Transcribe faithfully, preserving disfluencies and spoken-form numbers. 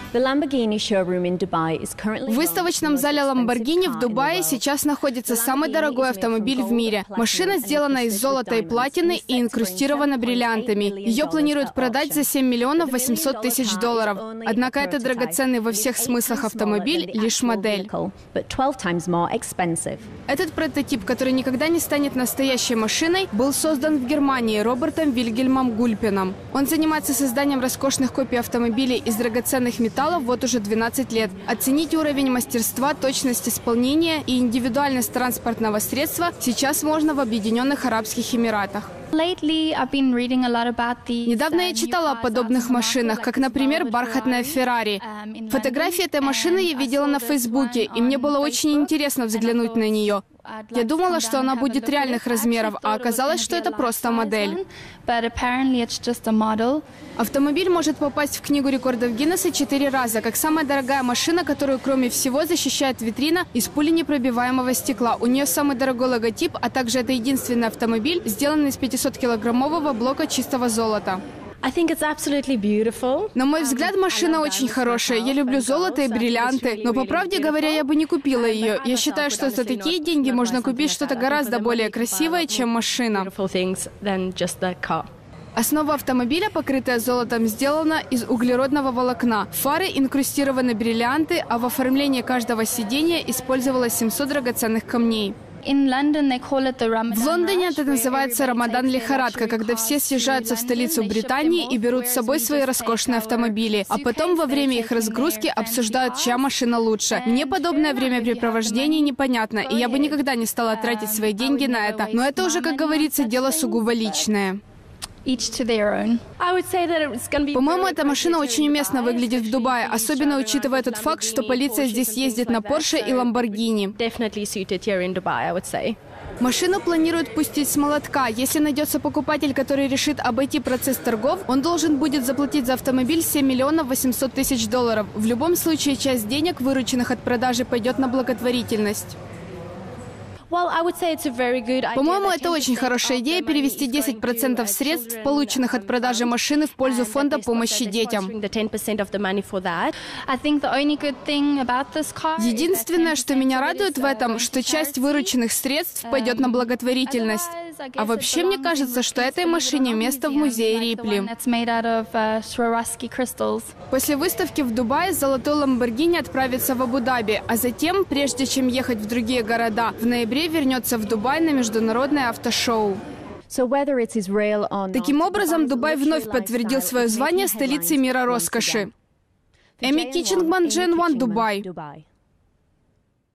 В выставочном зале Lamborghini в Дубае сейчас находится самый дорогой автомобиль в мире. Машина сделана из золота и платины и инкрустирована бриллиантами. Ее планируют продать за семь миллионов восемьсот тысяч долларов. Однако это драгоценный во всех смыслах автомобиль, лишь модель. Этот прототип, который никогда не станет настоящей машиной, был создан в Германии Робертом Вильгельмом Гульпином. Он занимается созданием роскошных копий автомобилей из драгоценных металлов вот уже двенадцать лет. Оценить уровень мастерства, точность исполнения и индивидуальность транспортного средства сейчас можно в Объединенных Арабских Эмиратах. Недавно я читала о подобных машинах, как, например, бархатная Феррари. Фотографии этой машины я видела на Фейсбуке, и мне было очень интересно взглянуть на нее. Я думала, что она будет реальных размеров, а оказалось, что это просто модель. Автомобиль может попасть в Книгу рекордов Гиннесса четыре раза, как самая дорогая машина, которую, кроме всего, защищает витрина из пуленепробиваемого стекла. У нее самый дорогой логотип, а также это единственный автомобиль, сделанный из пятисоткилограммового блока чистого золота. На мой взгляд, машина очень хорошая. Я люблю золото и бриллианты, но, по правде говоря, я бы не купила ее. Я считаю, что за такие деньги можно купить что-то гораздо более красивое, чем машина. Основа автомобиля, покрытая золотом, сделана из углеродного волокна. Фары инкрустированы бриллианты, а в оформлении каждого сидения использовалось семьсот драгоценных камней. В Лондоне это называется «Рамадан-лихорадка», когда все съезжаются в столицу Британии и берут с собой свои роскошные автомобили, а потом во время их разгрузки обсуждают, чья машина лучше. Мне подобное времяпрепровождение непонятно, и я бы никогда не стала тратить свои деньги на это. Но это уже, как говорится, дело сугубо личное. По-моему, эта машина очень уместно выглядит в Дубае, особенно учитывая тот факт, что полиция здесь ездит на Порше и Ламборгини. Машину планируют пустить с молотка. Если найдется покупатель, который решит обойти процесс торгов, он должен будет заплатить за автомобиль семь миллионов восемьсот тысяч долларов. В любом случае, часть денег, вырученных от продажи, пойдет на благотворительность. По-моему, это очень хорошая идея перевести десять процентов средств, полученных от продажи машины, в пользу фонда помощи детям. Единственное, что меня радует в этом, что часть вырученных средств пойдет на благотворительность. А вообще, мне кажется, что этой машине место в музее Рипли. После выставки в Дубае золотой Ламборгини отправится в Абу-Даби, а затем, прежде чем ехать в другие города, в ноябре вернется в Дубай на международное автошоу. Таким образом, Дубай вновь подтвердил свое звание столицей мира роскоши. Эми Кичингман, Джен Ван, Дубай.